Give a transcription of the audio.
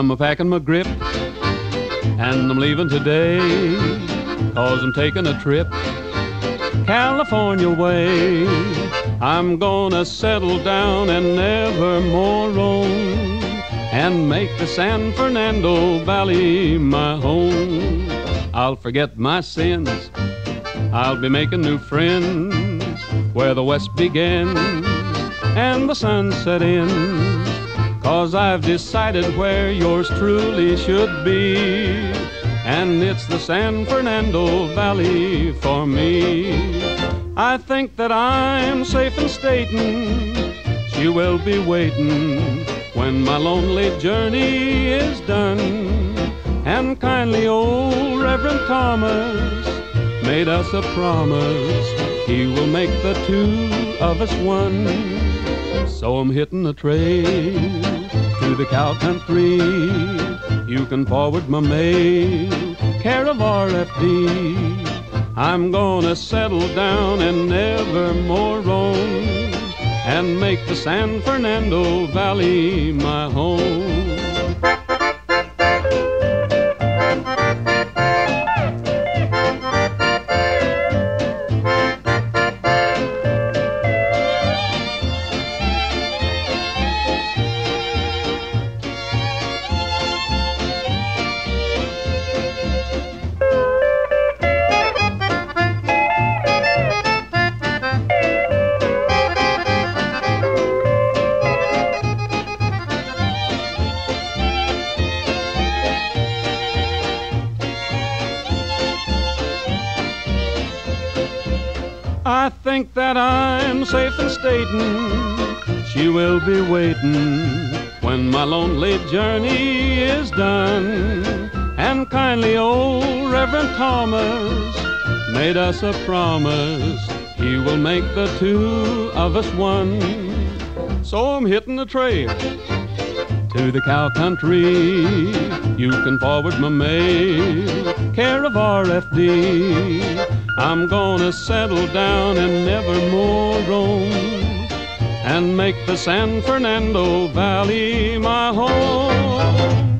I'm a-packing my grip, and I'm leaving today, 'cause I'm taking a trip California way. I'm gonna settle down and never more roam, and make the San Fernando Valley my home. I'll forget my sins, I'll be making new friends, where the west begins and the sunset ends, 'cause I've decided where yours truly should be, and it's the San Fernando Valley for me. I think that I'm safe in stating she will be waiting when my lonely journey is done. And kindly old Reverend Thomas made us a promise, he will make the two of us one. So I'm hitting the trail to the cow country. You can forward my mail, care of RFD. I'm gonna settle down and never more roam, and make the San Fernando Valley my home. I think that I'm safe in stating she will be waiting when my lonely journey is done. And kindly old Reverend Thomas made us a promise, he will make the two of us one. So I'm hitting the trail to the cow country. You can forward my mail, care of RFD. I'm gonna settle down and never more roam, and make the San Fernando Valley my home.